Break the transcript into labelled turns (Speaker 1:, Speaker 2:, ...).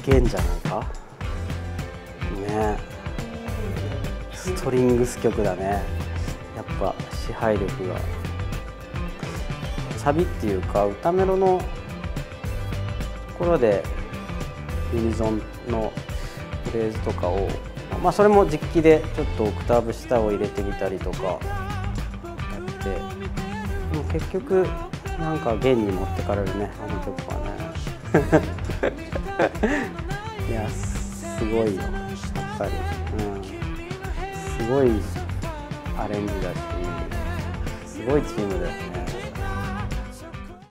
Speaker 1: けんじゃないかね。ストリングス曲だね。やっぱ支配力が、サビっていうか歌メロのところでユニゾンのフレーズとかを、まあそれも実機でちょっとオクターブ下を入れてみたりとかやって、でも結局なんか弦に持ってかれるね、あの曲はね。いやすごいよやっぱり、すごいアレンジだし、すごいチームだよね。